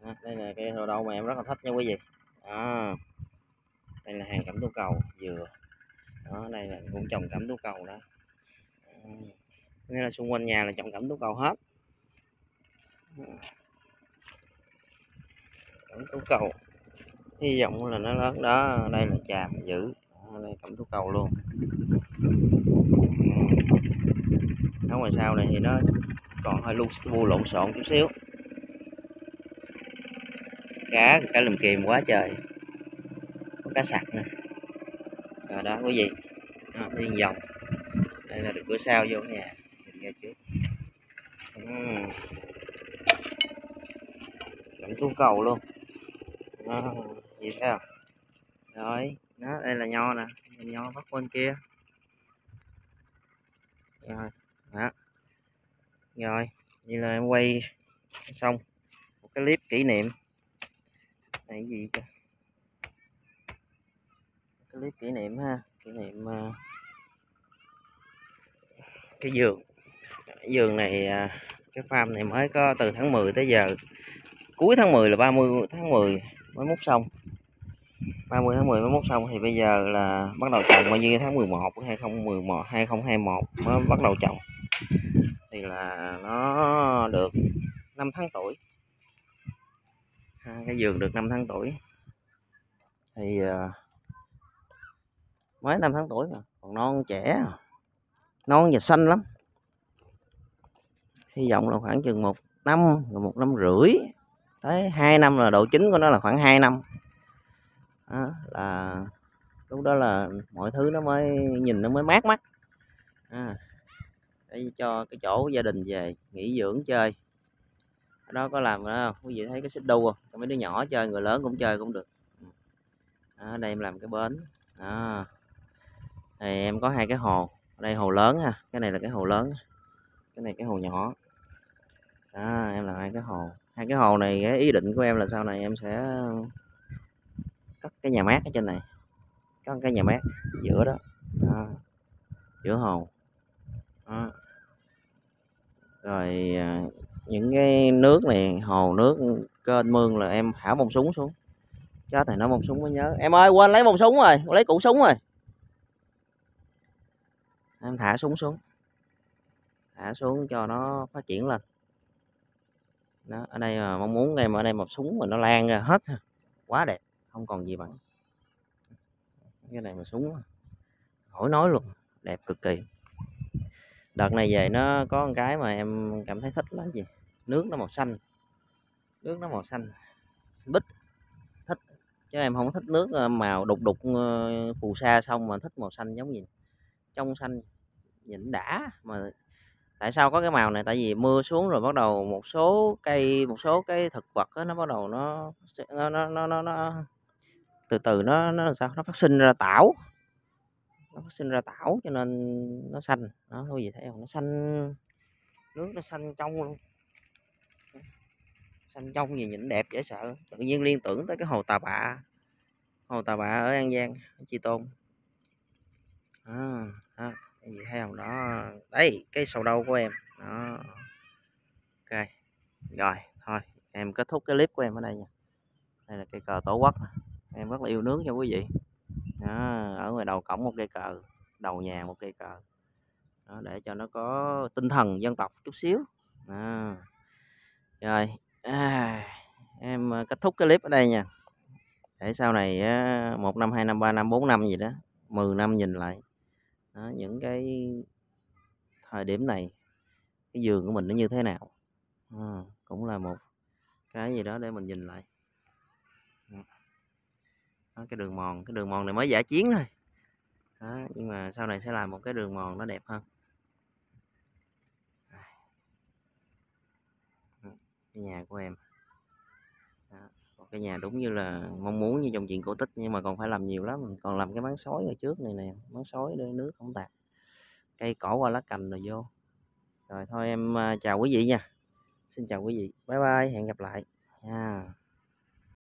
Đây là cây hồ đậu mà em rất là thích nha quý vị. Đó, đây là hàng cẩm tú cầu dừa. Đó, đây là cũng trồng cẩm tú cầu đó. Nghĩa là xung quanh nhà là trồng cẩm tú cầu hết. Cẩm tú cầu hy vọng là nó lớn đó. Đây là tràm dữ. Đó, đây cẩm tú cầu luôn. Ở ngoài sau này thì nó còn hơi lộn xộn chút xíu. Cá lùm kìm quá trời, có cá sặc nè. Rồi đó quý vị, đi vòng. Đây là được cửa sau vô nhà, nhìn ra trước. Cẩm tú cầu luôn. Gì thấy không? Rồi đó, đây là nho nè, nho bắt bên kia. Rồi đó, rồi như là em quay xong một cái clip kỷ niệm này. Cái gì chứ, cái clip kỷ niệm ha, kỷ niệm cái vườn này. Cái farm này mới có từ tháng 10 tới giờ, cuối tháng 10 là 30 tháng 10 mới múc xong, 30 tháng 10 mới múc xong. Thì bây giờ là bắt đầu trồng bao nhiêu tháng 11 2021 mới bắt đầu trồng, thì là nó được 5 tháng tuổi. Cái vườn được 5 tháng tuổi thì mới 5 tháng tuổi mà còn non trẻ, non và xanh lắm. Hy vọng là khoảng chừng 1 năm rồi 1 năm rưỡi tới 2 năm là độ chín của nó là khoảng 2 năm. Đó, là lúc đó là mọi thứ nó mới nhìn nó mới mát mắt. Để cho cái chỗ gia đình về nghỉ dưỡng chơi. Ở đó có làm đó không? Quý vị thấy cái xích đu không? Cho mấy đứa nhỏ chơi, người lớn cũng chơi cũng được. Ở đây em làm cái bến. Đó. Đây em có 2 cái hồ. Đây hồ lớn ha, cái này là cái hồ lớn, cái này cái hồ nhỏ. Đó, em làm 2 cái hồ. 2 cái hồ này cái ý định của em là sau này em sẽ cất cái nhà mát ở trên này, có cái nhà mát giữa đó, giữa hồ. Đó. Rồi những cái nước này, hồ nước kênh mương là em thả bông súng xuống. Chết này, nó bông súng mới nhớ. Em ơi, quên lấy bông súng rồi, lấy củ súng rồi. Em thả súng xuống, thả xuống cho nó phát triển lên. Đó, ở đây mà mong muốn em ở đây một súng mà nó lan ra hết, quá đẹp, không còn gì bằng cái này mà súng khỏi nói luôn, đẹp cực kỳ. Đợt này về nó có một cái mà em cảm thấy thích là gì, nước nó màu xanh, nước nó màu xanh bích, thích. Chứ em không thích nước màu đục đục phù sa xong, mà thích màu xanh giống gì, trong xanh nhìn đã. Mà tại sao có cái màu này? Tại vì mưa xuống rồi bắt đầu một số cây, một số cái thực vật đó, nó bắt đầu nó từ từ nó sao, nó phát sinh ra tảo, nó phát sinh ra tảo cho nên nó xanh đó. Thôi gì thấy không, nó xanh, nước nó xanh trong luôn, xanh trong gì nhìn đẹp dễ sợ. Tự nhiên liên tưởng tới cái hồ Tà Bạ, hồ Tà Bạ ở An Giang, Chi Tôn. Đó, cái gì thấy không đó, đấy cái sầu đâu của em đó. Ok rồi, thôi em kết thúc cái clip của em ở đây nha. Đây là cây cờ tổ quốc, em rất là yêu nước nha quý vị. Đó, ở ngoài đầu cổng một cây cờ, đầu nhà một cây cờ đó, để cho nó có tinh thần dân tộc chút xíu. Đó. Rồi em kết thúc cái clip ở đây nha, để sau này 1 năm 2 năm 3 năm 4 năm gì đó, 10 năm nhìn lại đó, những cái thời điểm này cái vườn của mình nó như thế nào. Cũng là một cái gì đó để mình nhìn lại. Đó, cái đường mòn này mới giả chiến thôi đó, nhưng mà sau này sẽ làm một cái đường mòn nó đẹp hơn. Cái nhà của em đó, một cái nhà đúng như là mong muốn như trong chuyện cổ tích, nhưng mà còn phải làm nhiều lắm. Mình còn làm cái máng sói ở trước này nè, máng sói để nước không tạt, cây cỏ qua lá cành rồi vô. Rồi thôi em chào quý vị nha, xin chào quý vị, bye bye, hẹn gặp lại nha.